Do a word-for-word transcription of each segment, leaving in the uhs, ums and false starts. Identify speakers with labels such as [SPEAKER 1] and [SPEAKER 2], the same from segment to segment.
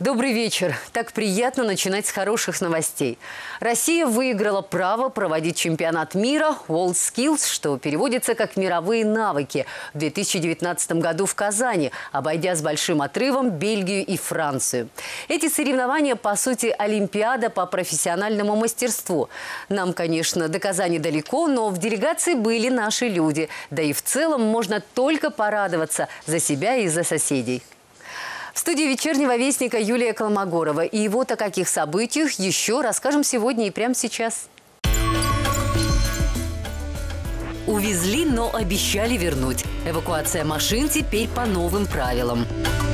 [SPEAKER 1] Добрый вечер. Так приятно начинать с хороших новостей. Россия выиграла право проводить чемпионат мира WorldSkills, что переводится как «мировые навыки», в две тысячи девятнадцатом году в Казани, обойдя с большим отрывом Бельгию и Францию. Эти соревнования, по сути, олимпиада по профессиональному мастерству. Нам, конечно, до Казани далеко, но в делегации были наши люди. Да и в целом можно только порадоваться за себя и за соседей. В студии «Вечернего вестника» Юлия Колмогорова. И вот о каких событиях еще расскажем сегодня и прямо сейчас. Увезли, но обещали вернуть. Эвакуация машин теперь по новым правилам.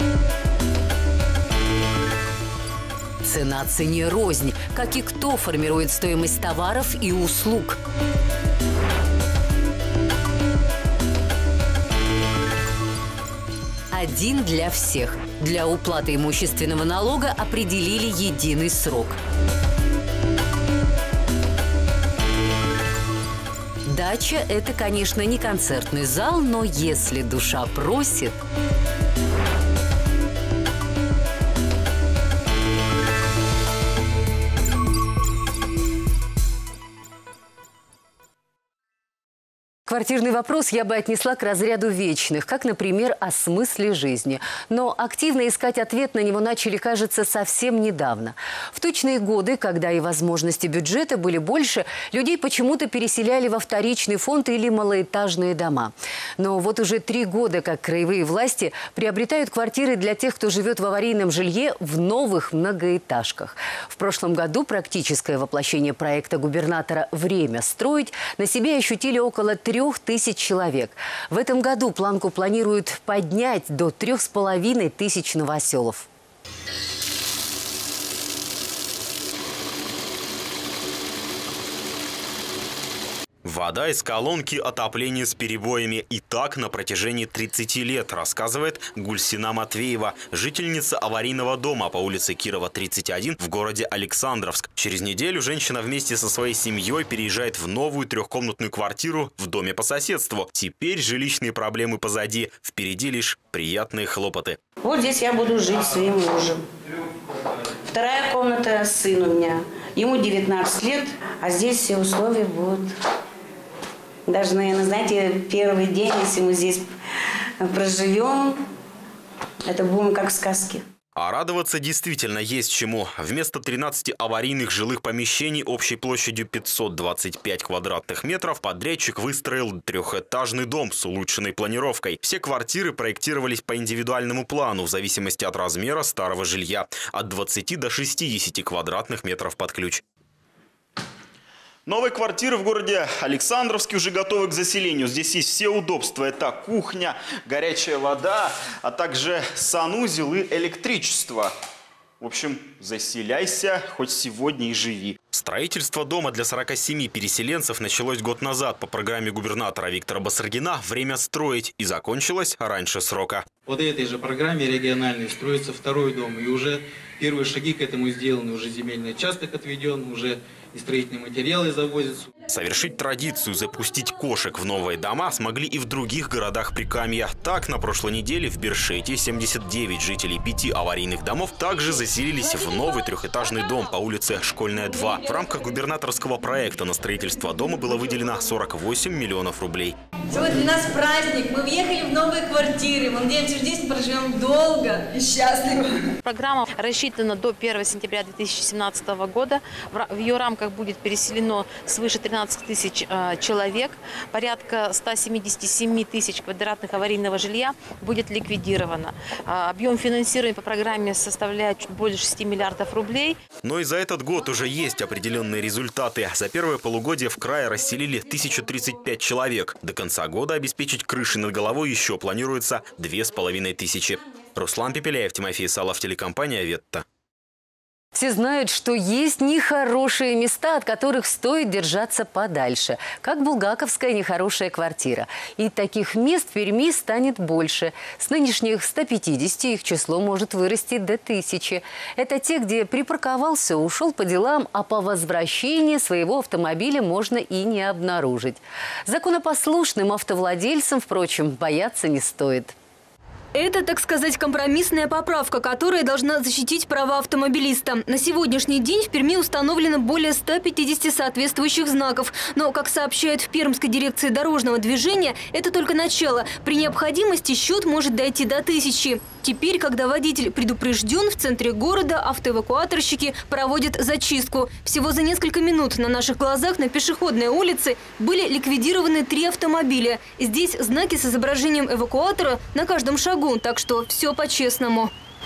[SPEAKER 1] Цена цене рознь. Как и кто формирует стоимость товаров и услуг. Один для всех. Для уплаты имущественного налога определили единый срок. Дача – это, конечно, не концертный зал, но если душа просит… Квартирный вопрос я бы отнесла к разряду вечных, как, например, о смысле жизни. Но активно искать ответ на него начали, кажется, совсем недавно. В точные годы, когда и возможности бюджета были больше, людей почему-то переселяли во вторичный фонд или малоэтажные дома. Но вот уже три года, как краевые власти приобретают квартиры для тех, кто живет в аварийном жилье, в новых многоэтажках. В прошлом году практическое воплощение проекта губернатора «Время строить» на себе ощутили около трех тысяч человек. В этом году планку планируют поднять до трех с половиной тысяч новоселов.
[SPEAKER 2] Вода из колонки, отопление с перебоями. И так на протяжении тридцати лет, рассказывает Гульсина Матвеева, жительница аварийного дома по улице Кирова, тридцать один в городе Александровск. Через неделю женщина вместе со своей семьей переезжает в новую трехкомнатную квартиру в доме по соседству. Теперь жилищные проблемы позади, впереди лишь приятные хлопоты.
[SPEAKER 3] Вот здесь я буду жить с своим мужем. Вторая комната, сын у меня. Ему девятнадцать лет, а здесь все условия будут. Даже, наверное, знаете, первый день, если мы здесь проживем, это будем как в сказке.
[SPEAKER 2] А радоваться действительно есть чему. Вместо тринадцати аварийных жилых помещений общей площадью пятьсот двадцать пять квадратных метров подрядчик выстроил трехэтажный дом с улучшенной планировкой. Все квартиры проектировались по индивидуальному плану в зависимости от размера старого жилья. От двадцати до шестидесяти квадратных метров под ключ. Новые квартиры в городе Александровске уже готовы к заселению. Здесь есть все удобства. Это кухня, горячая вода, а также санузел и электричество. В общем, заселяйся хоть сегодня и живи. Строительство дома для сорока семи переселенцев началось год назад по программе губернатора Виктора Басаргина «Время строить» и закончилось раньше срока.
[SPEAKER 4] По этой же программе региональной строится второй дом. И уже первые шаги к этому сделаны. Уже земельный участок отведен, уже и строительные материалы завозятся.
[SPEAKER 2] Совершить традицию запустить кошек в новые дома смогли и в других городах Прикамья. Так, на прошлой неделе в Бершете семьдесят девять жителей пяти аварийных домов также заселились в новый трехэтажный дом по улице Школьная, два. В рамках губернаторского проекта на строительство дома было выделено сорок восемь миллионов рублей.
[SPEAKER 5] Сегодня для нас праздник. Мы въехали в новые квартиры. Мы надеемся, что здесь проживем долго и счастливо.
[SPEAKER 6] Программа рассчитана до первого сентября две тысячи семнадцатого года. В ее рамках будет переселено свыше тринадцати тысяч человек. Порядка ста семидесяти семи тысяч квадратных аварийного жилья будет ликвидировано. Объем финансирования по программе составляет чуть более шести миллиардов рублей.
[SPEAKER 2] Но и за этот год уже есть определенные результаты. За первое полугодие в крае расселили тысячу тридцать пять человек. До конца года обеспечить крыши над головой еще планируется две с половиной тысячи. Руслан Пепеляев, Тимофей Салов, телекомпания «Ветта».
[SPEAKER 1] Все знают, что есть нехорошие места, от которых стоит держаться подальше, как булгаковская нехорошая квартира. И таких мест в Перми станет больше. С нынешних ста пятидесяти их число может вырасти до тысячи. Это те, где припарковался, ушел по делам, а по возвращении своего автомобиля можно и не обнаружить. Законопослушным автовладельцам, впрочем, бояться не стоит.
[SPEAKER 7] Это, так сказать, компромиссная поправка, которая должна защитить права автомобилиста. На сегодняшний день в Перми установлено более ста пятидесяти соответствующих знаков. Но, как сообщают в Пермской дирекции дорожного движения, это только начало. При необходимости счет может дойти до тысячи. Теперь, когда водитель предупрежден, в центре города автоэвакуаторщики проводят зачистку. Всего за несколько минут на наших глазах на пешеходной улице были ликвидированы три автомобиля. Здесь знаки с изображением эвакуатора на каждом шагу. Так что все по-честному.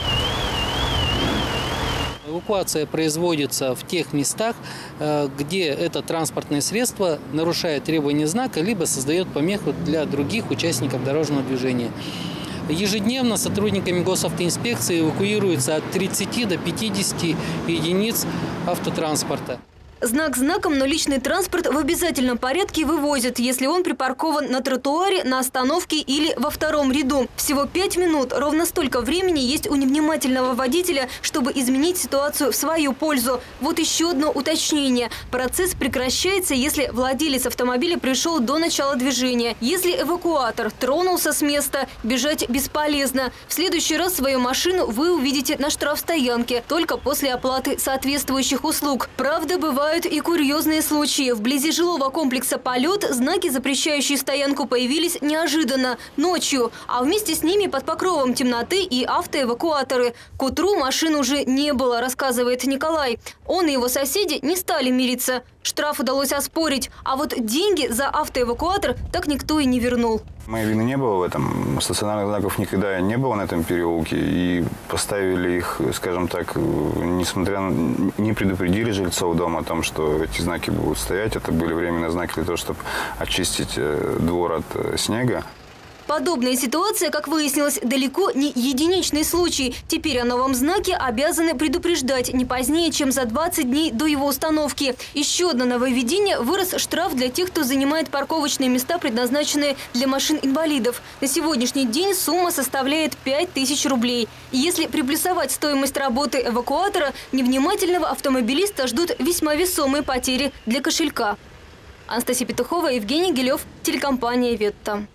[SPEAKER 8] Эвакуация производится в тех местах, где это транспортное средство нарушает требования знака, либо создает помеху для других участников дорожного движения. Ежедневно сотрудниками госавтоинспекции эвакуируется от тридцати до пятидесяти единиц автотранспорта.
[SPEAKER 7] Знак знаком, но личный транспорт в обязательном порядке вывозят, если он припаркован на тротуаре, на остановке или во втором ряду. Всего пять минут. Ровно столько времени есть у невнимательного водителя, чтобы изменить ситуацию в свою пользу. Вот еще одно уточнение. Процесс прекращается, если владелец автомобиля пришел до начала движения. Если эвакуатор тронулся с места, бежать бесполезно. В следующий раз свою машину вы увидите на штрафстоянке, только после оплаты соответствующих услуг. Правда, бывает и курьезные случаи. Вблизи жилого комплекса «Полет» знаки, запрещающие стоянку, появились неожиданно, ночью. А вместе с ними под покровом темноты и автоэвакуаторы. К утру машин уже не было, рассказывает Николай. Он и его соседи не стали мириться. Штраф удалось оспорить, а вот деньги за автоэвакуатор так никто и не вернул.
[SPEAKER 9] Моей вины не было в этом. Стационарных знаков никогда не было на этом переулке. И поставили их, скажем так, несмотря на... не предупредили жильцов дома о том, что эти знаки будут стоять. Это были временные знаки для того, чтобы очистить двор от снега.
[SPEAKER 7] Подобная ситуация, как выяснилось, далеко не единичный случай. Теперь о новом знаке обязаны предупреждать не позднее, чем за двадцать дней до его установки. Еще одно нововведение – вырос штраф для тех, кто занимает парковочные места, предназначенные для машин-инвалидов. На сегодняшний день сумма составляет пять тысяч рублей. И если приплюсовать стоимость работы эвакуатора, невнимательного автомобилиста ждут весьма весомые потери для кошелька. Анастасия Петухова, Евгений Гилев, телекомпания «Ветта».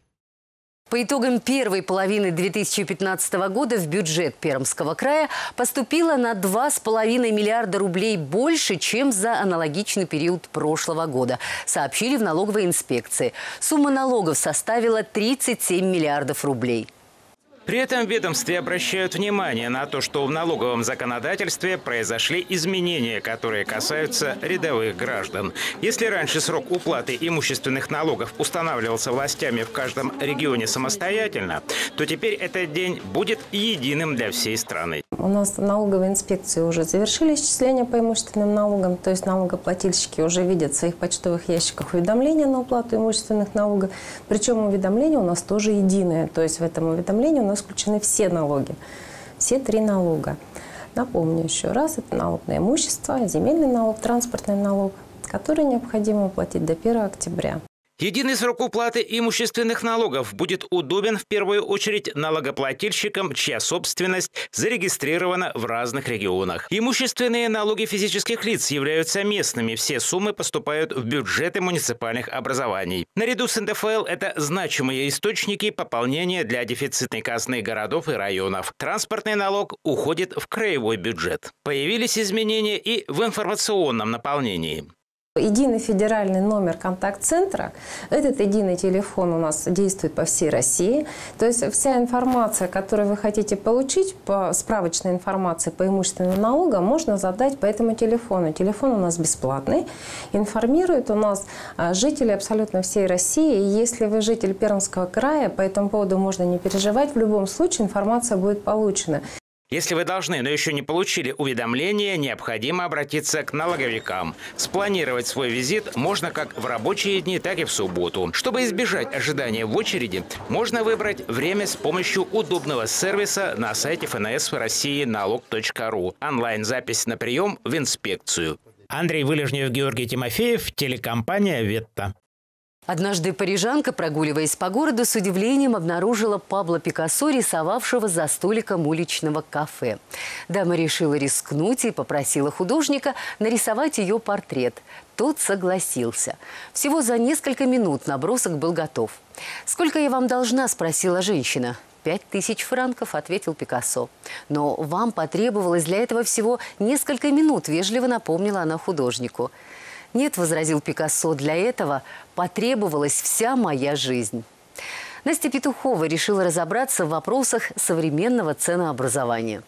[SPEAKER 1] По итогам первой половины две тысячи пятнадцатого года в бюджет Пермского края поступило на два с половиной миллиарда рублей больше, чем за аналогичный период прошлого года, сообщили в налоговой инспекции. Сумма налогов составила тридцать семь миллиардов рублей.
[SPEAKER 10] При этом в ведомстве обращают внимание на то, что в налоговом законодательстве произошли изменения, которые касаются рядовых граждан. Если раньше срок уплаты имущественных налогов устанавливался властями в каждом регионе самостоятельно, то теперь этот день будет единым для всей страны.
[SPEAKER 11] У нас налоговые инспекции уже завершили исчисление по имущественным налогам, то есть налогоплательщики уже видят в своих почтовых ящиках уведомления на уплату имущественных налогов. Причем уведомление у нас тоже единое, то есть в этом уведомлении у нас включены все налоги, все три налога. Напомню еще раз, это налог на имущество, земельный налог, транспортный налог, который необходимо уплатить до первого октября.
[SPEAKER 10] Единый срок уплаты имущественных налогов будет удобен в первую очередь налогоплательщикам, чья собственность зарегистрирована в разных регионах. Имущественные налоги физических лиц являются местными. Все суммы поступают в бюджеты муниципальных образований. Наряду с эн дэ эф эл это значимые источники пополнения для дефицитной казны городов и районов. Транспортный налог уходит в краевой бюджет. Появились изменения и в информационном наполнении.
[SPEAKER 11] Единый федеральный номер контакт-центра, этот единый телефон у нас действует по всей России. То есть вся информация, которую вы хотите получить, по справочной информации по имущественным налогам, можно задать по этому телефону. Телефон у нас бесплатный, информирует у нас жители абсолютно всей России. И если вы житель Пермского края, по этому поводу можно не переживать, в любом случае информация будет получена.
[SPEAKER 10] Если вы должны, но еще не получили уведомления, необходимо обратиться к налоговикам. Спланировать свой визит можно как в рабочие дни, так и в субботу. Чтобы избежать ожидания в очереди, можно выбрать время с помощью удобного сервиса на сайте эф эн эс России налог точка ру. Онлайн-запись на прием в инспекцию. Андрей Вылежнев, Георгий Тимофеев, телекомпания «Ветта».
[SPEAKER 1] Однажды парижанка, прогуливаясь по городу, с удивлением обнаружила Пабло Пикассо, рисовавшего за столиком уличного кафе. Дама решила рискнуть и попросила художника нарисовать ее портрет. Тот согласился. Всего за несколько минут набросок был готов. «Сколько я вам должна?» – спросила женщина. Пять тысяч франков, ответил Пикассо. Но вам потребовалось для этого всего несколько минут, вежливо напомнила она художнику. Нет, возразил Пикассо, для этого потребовалась вся моя жизнь. Настя Петухова решила разобраться в вопросах современного ценообразования.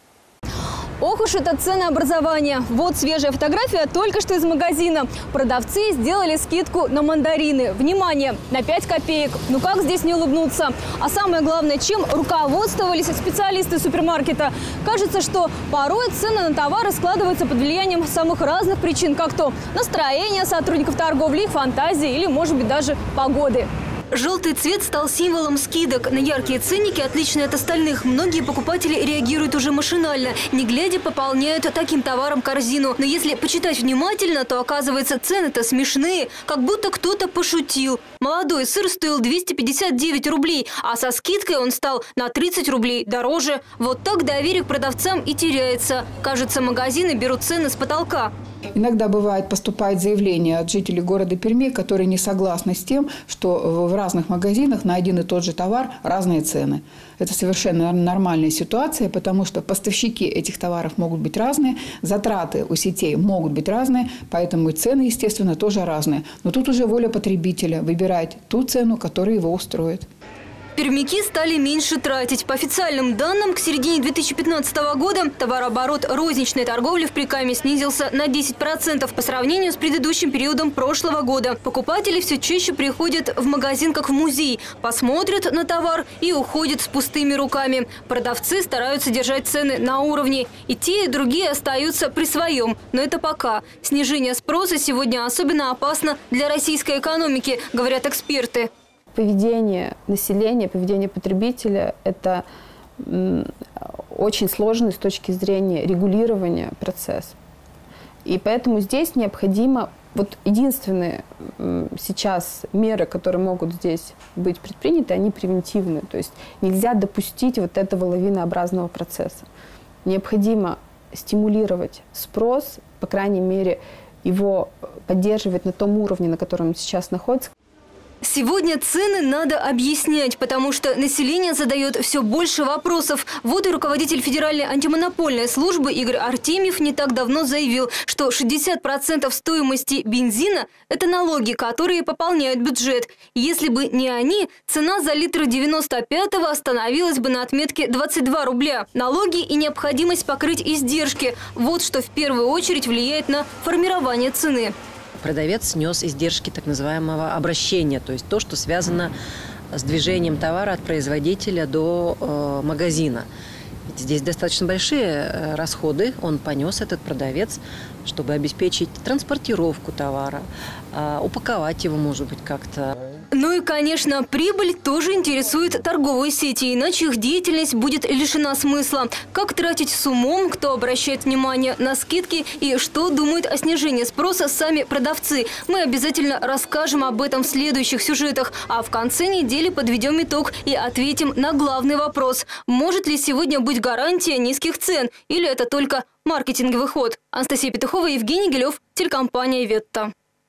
[SPEAKER 7] Ох уж это ценообразование. Вот свежая фотография только что из магазина. Продавцы сделали скидку на мандарины. Внимание, на пять копеек. Ну как здесь не улыбнуться? А самое главное, чем руководствовались специалисты супермаркета? Кажется, что порой цены на товары складываются под влиянием самых разных причин, как то настроение сотрудников торговли, их фантазии или, может быть, даже погоды. Желтый цвет стал символом скидок. На яркие ценники, отличные от остальных, многие покупатели реагируют уже машинально. Не глядя, пополняют таким товаром корзину. Но если почитать внимательно, то оказывается, цены-то смешные. Как будто кто-то пошутил. Молодой сыр стоил двести пятьдесят девять рублей, а со скидкой он стал на тридцать рублей дороже. Вот так доверие к продавцам и теряется. Кажется, магазины берут цены с потолка.
[SPEAKER 12] Иногда бывает, поступает заявление от жителей города Перми, которые не согласны с тем, что в разных магазинах на один и тот же товар разные цены. Это совершенно нормальная ситуация, потому что поставщики этих товаров могут быть разные, затраты у сетей могут быть разные, поэтому и цены, естественно, тоже разные. Но тут уже воля потребителя выбирать ту цену, которая его устроит.
[SPEAKER 7] Пермяки стали меньше тратить. По официальным данным, к середине две тысячи пятнадцатого года товарооборот розничной торговли в Прикаме снизился на десять процентов по сравнению с предыдущим периодом прошлого года. Покупатели все чаще приходят в магазин как в музей, посмотрят на товар и уходят с пустыми руками. Продавцы стараются держать цены на уровне. И те, и другие остаются при своем. Но это пока. Снижение спроса сегодня особенно опасно для российской экономики, говорят эксперты.
[SPEAKER 13] Поведение населения, поведение потребителя – это очень сложный с точки зрения регулирования процесс. И поэтому здесь необходимо, вот единственные сейчас меры, которые могут здесь быть предприняты, они превентивные. То есть нельзя допустить вот этого лавинообразного процесса. Необходимо стимулировать спрос, по крайней мере, его поддерживать на том уровне, на котором он сейчас находится.
[SPEAKER 7] Сегодня цены надо объяснять, потому что население задает все больше вопросов. Вот и руководитель Федеральной антимонопольной службы Игорь Артемьев не так давно заявил, что шестьдесят процентов стоимости бензина – это налоги, которые пополняют бюджет. Если бы не они, цена за литр девяносто пятого остановилась бы на отметке двадцать два рубля. Налоги и необходимость покрыть издержки – вот что в первую очередь влияет на формирование цены.
[SPEAKER 14] Продавец снес издержки так называемого обращения, то есть то, что связано с движением товара от производителя до э, магазина. Ведь здесь достаточно большие расходы он понес, этот продавец, чтобы обеспечить транспортировку товара, э, упаковать его, может быть, как-то.
[SPEAKER 7] Ну и, конечно, прибыль тоже интересует торговые сети, иначе их деятельность будет лишена смысла. Как тратить с умом, кто обращает внимание на скидки и что думают о снижении спроса сами продавцы. Мы обязательно расскажем об этом в следующих сюжетах, а в конце недели подведем итог и ответим на главный вопрос. Может ли сегодня быть гарантия низких цен или это только маркетинговый ход? Анастасия Петухова, Евгений Гилев, телекомпания «Ветта».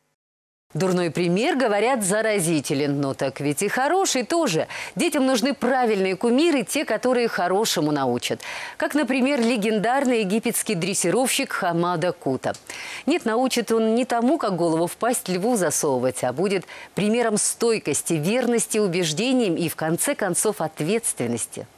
[SPEAKER 1] Дурной пример, говорят, заразителен. Но так ведь и хороший тоже. Детям нужны правильные кумиры, те, которые хорошему научат. Как, например, легендарный египетский дрессировщик Хамада Кута. Нет, научит он не тому, как голову в пасть льву засовывать, а будет примером стойкости, верности убеждениям и, в конце концов, ответственности.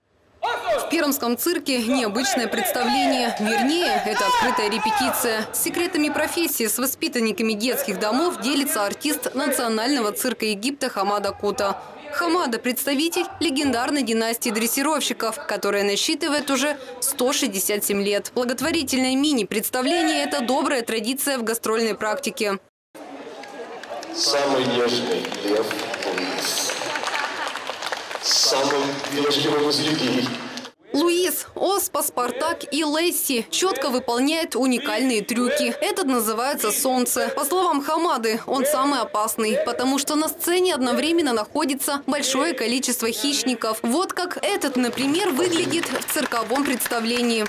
[SPEAKER 15] В пермском цирке необычное представление. Вернее, это открытая репетиция. С секретами профессии с воспитанниками детских домов делится артист национального цирка Египта Хамада Кута. Хамада – представитель легендарной династии дрессировщиков, которая насчитывает уже сто шестьдесят семь лет. Благотворительное мини-представление – это добрая традиция в гастрольной практике.
[SPEAKER 16] Самый нежный лев Луис. Самый вежливый из людей.
[SPEAKER 15] Луис, Оспа, Спартак и Лесси четко выполняет уникальные трюки. Этот называется «Солнце». По словам Хамады, он самый опасный, потому что на сцене одновременно находится большое количество хищников. Вот как этот, например, выглядит в цирковом представлении.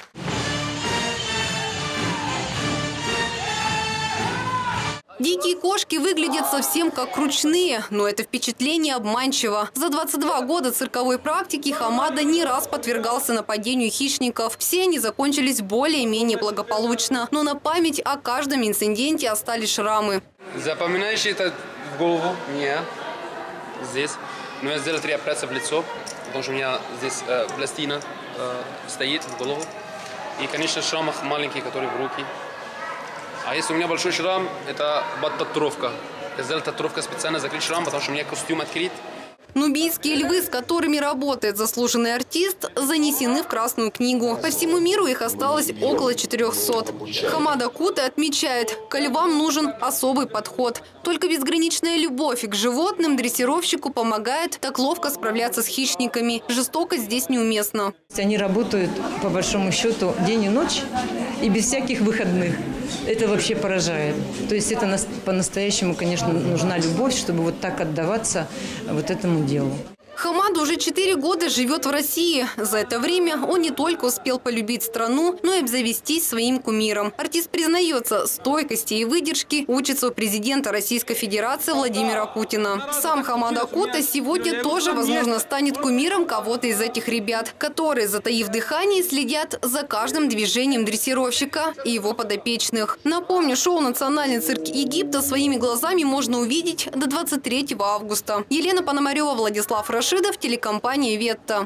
[SPEAKER 15] Дикие кошки выглядят совсем как ручные, но это впечатление обманчиво. За двадцать два года цирковой практики Хамада не раз подвергался нападению хищников. Все они закончились более-менее благополучно, но на память о каждом инциденте остались шрамы.
[SPEAKER 17] Запоминаешь это в голову? Не. Здесь. Но я сделал три операции в лицо, потому что у меня здесь э, пластина э, стоит в голову. И, конечно, шрамы маленькие, которые в руки. А если у меня большой шрам, это татуировка. Я сделал татуировку специально закрыть шрам, потому что у меня костюм открыт.
[SPEAKER 15] Нубийские львы, с которыми работает заслуженный артист, занесены в Красную книгу. По всему миру их осталось около четырёхсот. Хамада Кута отмечает, к львам нужен особый подход. Только безграничная любовь к животным дрессировщику помогает так ловко справляться с хищниками. Жестокость здесь неуместна.
[SPEAKER 18] Они работают, по большому счету, день и ночь и без всяких выходных. Это вообще поражает. То есть это по-настоящему, конечно, нужна любовь, чтобы вот так отдаваться вот этому делу.
[SPEAKER 15] Хамад уже четыре года живет в России. За это время он не только успел полюбить страну, но и обзавестись своим кумиром. Артист признается, стойкости и выдержки учится у президента Российской Федерации Владимира Путина. Сам Хамада Кута сегодня тоже, возможно, станет кумиром кого-то из этих ребят, которые, затаив дыхание, следят за каждым движением дрессировщика и его подопечных. Напомню, шоу «Национальный цирк Египта» своими глазами можно увидеть до двадцать третьего августа. Елена Пономарева, Владислав Рашидов, телекомпания «Ветта».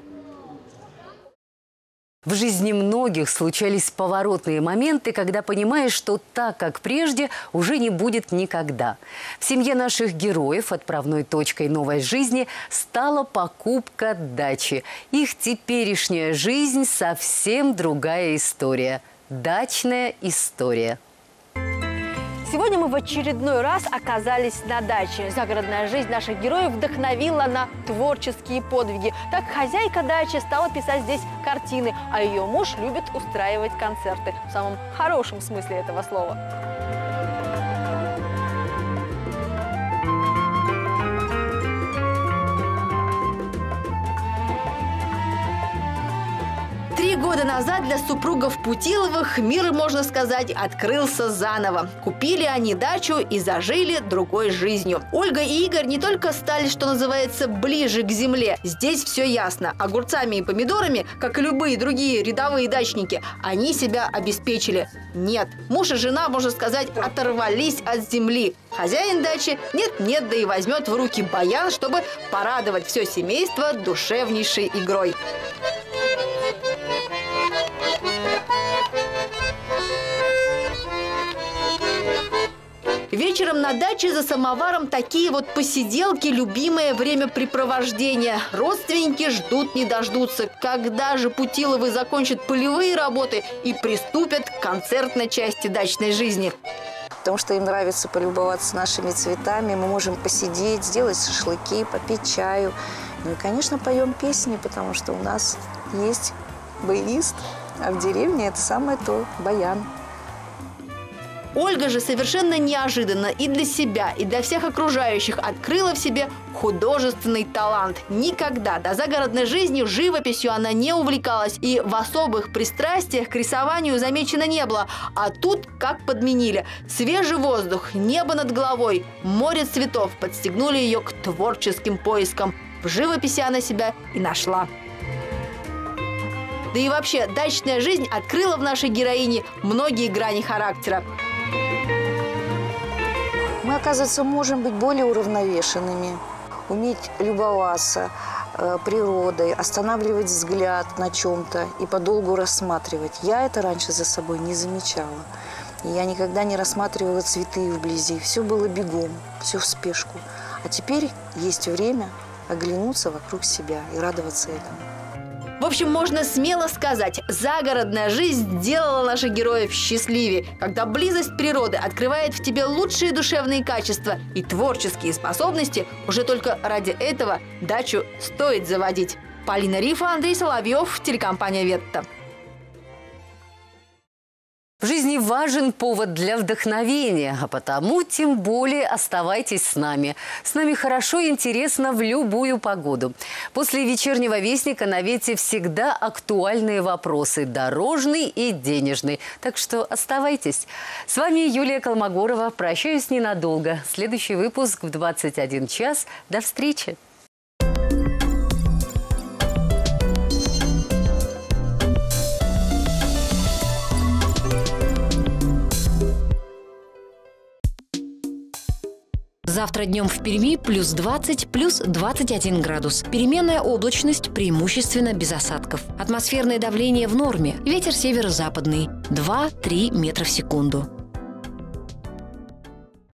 [SPEAKER 1] В жизни многих случались поворотные моменты, когда понимаешь, что так, как прежде, уже не будет никогда. В семье наших героев отправной точкой новой жизни стала покупка дачи. Их теперешняя жизнь совсем другая история. Дачная история.
[SPEAKER 19] Сегодня мы в очередной раз оказались на даче. Загородная жизнь наших героев вдохновила на творческие подвиги. Так хозяйка дачи стала писать здесь картины, а ее муж любит устраивать концерты. В самом хорошем смысле этого слова. Три года назад для супругов Путиловых мир, можно сказать, открылся заново. Купили они дачу и зажили другой жизнью. Ольга и Игорь не только стали, что называется, ближе к земле. Здесь все ясно. Огурцами и помидорами, как и любые другие рядовые дачники, они себя обеспечили. Нет, муж и жена, можно сказать, оторвались от земли. Хозяин дачи нет-нет, да и возьмет в руки баян, чтобы порадовать все семейство душевнейшей игрой. Вечером на даче за самоваром такие вот посиделки – любимое времяпрепровождение. Родственники ждут не дождутся, когда же Путиловы закончат полевые работы и приступят к концертной части дачной жизни.
[SPEAKER 20] Потому что им нравится полюбоваться нашими цветами, мы можем посидеть, сделать шашлыки, попить чаю. Ну и, конечно, поем песни, потому что у нас есть баянист, а в деревне это самое то – баян.
[SPEAKER 19] Ольга же совершенно неожиданно и для себя, и для всех окружающих открыла в себе художественный талант. Никогда до загородной жизни живописью она не увлекалась и в особых пристрастиях к рисованию замечено не было. А тут как подменили. Свежий воздух, небо над головой, море цветов подстегнули ее к творческим поискам. В живописи она себя и нашла. Да и вообще, дачная жизнь открыла в нашей героине многие грани характера.
[SPEAKER 20] Мы, оказывается, можем быть более уравновешенными, уметь любоваться э, природой, останавливать взгляд на чем-то и подолгу рассматривать. Я это раньше за собой не замечала. Я никогда не рассматривала цветы вблизи. Все было бегом, все в спешку. А теперь есть время оглянуться вокруг себя и радоваться этому.
[SPEAKER 19] В общем, можно смело сказать, загородная жизнь сделала наших героев счастливее, когда близость природы открывает в тебе лучшие душевные качества и творческие способности, уже только ради этого дачу стоит заводить. Полина Рифа, Андрей Соловьев, телекомпания «Ветта».
[SPEAKER 1] В жизни важен повод для вдохновения, а потому тем более оставайтесь с нами. С нами хорошо и интересно в любую погоду. После вечернего вестника на Вете всегда актуальные вопросы – дорожный и денежный. Так что оставайтесь. С вами Юлия Колмогорова. Прощаюсь ненадолго. Следующий выпуск в двадцать один час. До встречи.
[SPEAKER 21] Завтра днем в Перми плюс двадцать, плюс двадцать один градус. Переменная облачность, преимущественно без осадков. Атмосферное давление в норме. Ветер северо-западный два-три метра в секунду.